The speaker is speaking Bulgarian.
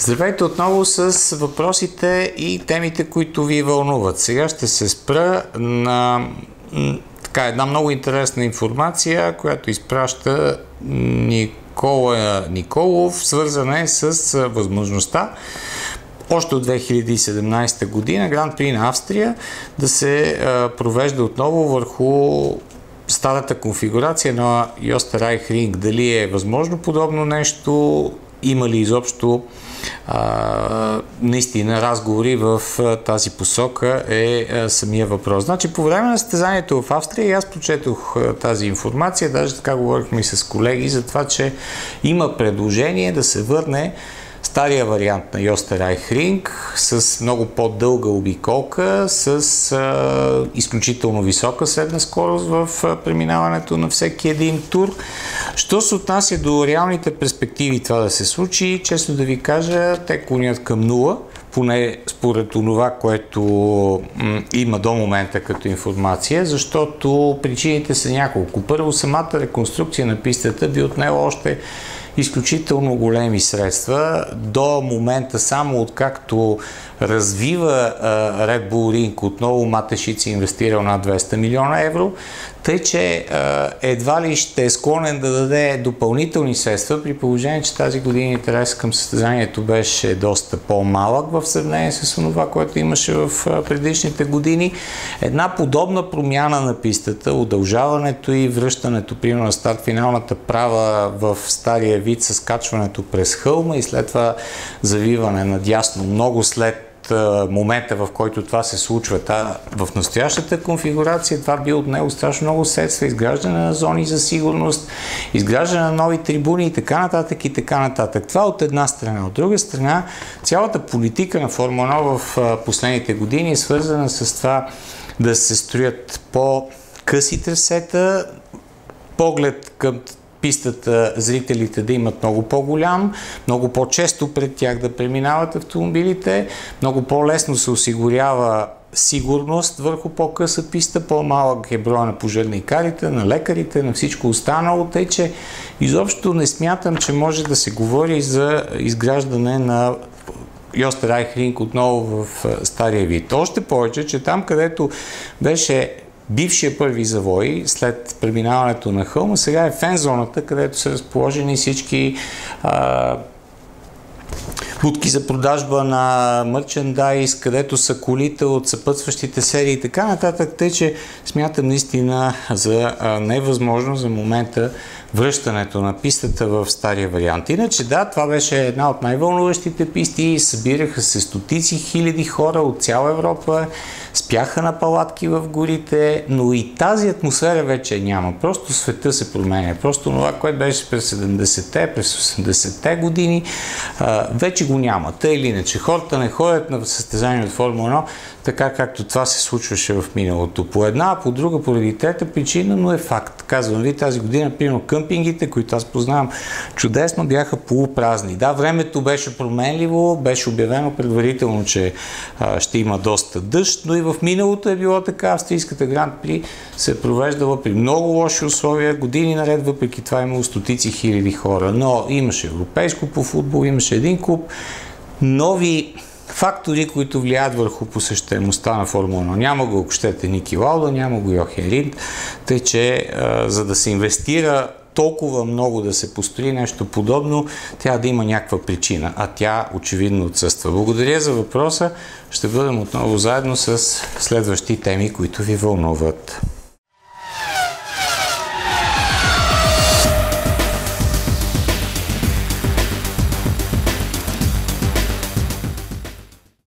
Здравейте отново с въпросите и темите, които ви вълнуват. Сега ще се спра на една много интересна информация, която изпраща Никола Николов, свързана е с възможността още от 2017 година Гран При на Австрия да се провежда отново върху старата конфигурация на Österreich-Ring. Дали е възможно подобно нещо? Има ли изобщо наистина разговори в тази посока е самия въпрос. Значи по време на състезанието в Австрия аз прочетох тази информация, даже така говорихме и с колеги за това, че има предложение да се върне стария вариант на Österreich-Ring с много по-дълга обиколка, с изключително висока средна скорост в преминаването на всеки един тур. Що се отнася до реалните перспективи това да се случи, честно да ви кажа, те клонят към нула, поне според това, което има до момента като информация, защото причините са няколко. Първо, самата реконструкция на пистата би отнела още изключително големи средства. До момента, само откакто развива Red Bull Ring, отново Матешиц е инвестирал над 200 милиона евро, тъй че едва ли ще е склонен да даде допълнителни средства, при положение, че тази година интерес към състезанието беше доста по-малък в сравнение с това, което имаше в предишните години. Една подобна промяна на пистата, удължаването и връщането, примерно на старт-финалната права в стария вид с качването през хълма и след това завиване надясно, много след момента, в който това се случва. В настоящата конфигурация това би отнело страшно много средства, изграждане на зони за сигурност, изграждане на нови трибуни и така нататък и така нататък. Това от една страна. От друга страна, цялата политика на Формула 1 в последните години е свързана с това да се строят по-къси трасета, поглед към пистата зрителите да имат много по-голям, много по-често пред тях да преминават автомобилите, много по-лесно се осигурява сигурност върху по-къса писта, по-малък е броя на пожарникарите, на лекарите, на всичко останало, тъй че изобщо не смятам, че може да се говори за изграждане на Österreich-Ring отново в стария вид. Още повече, че там, където беше бившия първи завой, след преминаването на хълма, сега е фен-зоната, където са разположени всички будки за продажба на мерчендайз, където са колите от съпътстващите серии и така нататък, тъй че смятам наистина за невъзможно за момента връщането на пистата в стария вариант. Иначе да, това беше една от най-вълнуващите писти, събираха се стотици хиляди хора от цяла Европа, спяха на палатки в горите, но и тази атмосфера вече няма. Просто света се променя. Просто това, което беше през 70-те, през 80-те години, вече го няма. Та или иначе, хората не ходят на състезания от Формула 1, така както това се случваше в миналото. По една, а по друга, поради трета причина, но е факт. Казвам ви, тази година, примерно къмпингите, които аз познавам чудесно, бяха полупразни. Да, времето беше променливо, беше обявено предварително, че ще има доста дъжд, но и в миналото е било така. Австрийската Гран При се е провеждала при много лоши условия, години наред, въпреки това имало стотици хиляди хора. Но имаше европейско по футбол, имаше един клуб, нови фактори, които влияят върху посещаемостта на Формула 1. Няма го, ако щете, Ники Лауда, няма го Йохен Ринд, тъй че за да се инвестира толкова много да се построи нещо подобно, трябва да има някаква причина, а тя очевидно отсъства. Благодаря за въпроса. Ще бъдем отново заедно с следващи теми, които ви вълнуват.